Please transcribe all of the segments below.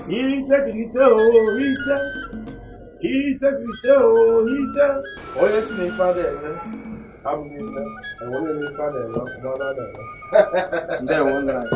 Hicha Cristo, Hicha. Hicha Cristo, Hicha. Oye, si mi padre, I'm Hicha. I want to be father, no, there one night.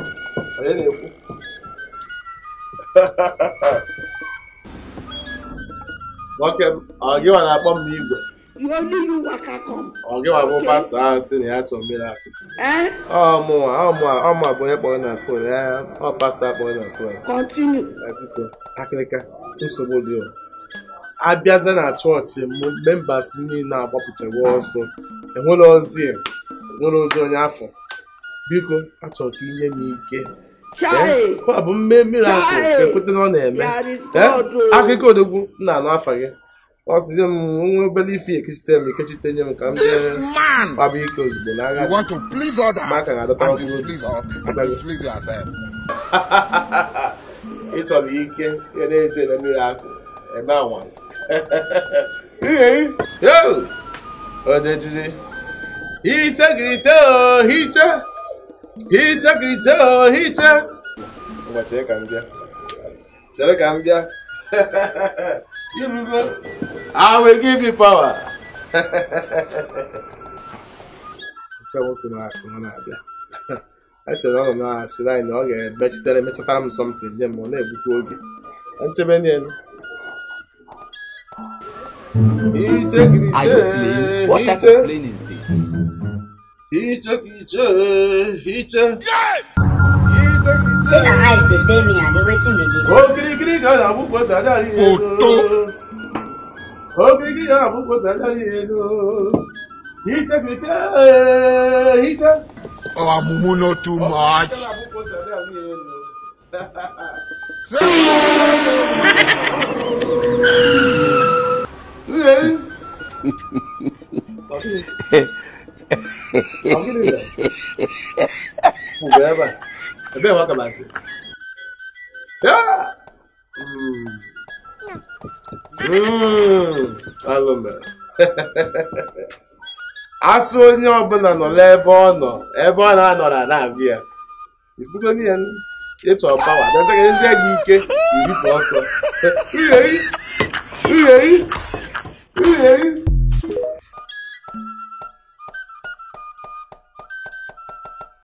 Welcome. I'll give an apple me. You only you waka come. I'll give a go past us in the act of miracle. Eh? Oh, more boy upon that phone. I'll pass that boy on phone. Continue. Akleka, nsogbu dị o. Abịaza na chọọchị members niile na-agbapụtawa ọsọ. Enwere ozi onye afọ. Biko, achọrọ ka inye m ike. Ọ bụ mmiri akụ ekwete na ọ na-eme. Akụkọ odogwu nna anụ afa gị. Ọ sị m nwe obere ife ekechite m nye m ka m jee gbaba ike ozugbo n'agha. Maka ga-adọta ọhụrụ ịchọrọ ike ya na-eje na mmiri akụ ebe anwansi. Odejiji hicha Cristo, hicha. Hicha Cristo, hicha. Ngwa chere ka m bịa. I will give you power. I tell you, no, should I know? Bet you tell me something. Them one every good. And to many. Are you playing? What type of plane is this? Hicha. Say the eyes they tell me and they waiting me this. Oh, kiri God, I won't go sadari. Oh, kiri God, I won't go sadari. Hicha. Oh, Mumu, not too much. Ebe wa kabasi. Yeah. Alombe. Aso onye ọbụla nọ n'ebe ọ na-anọrọ na-abịa. Ifugo ni enu. Ịtụ ọpawa. Dọsa ka ezie gị ike iri ọsọ. Uhei.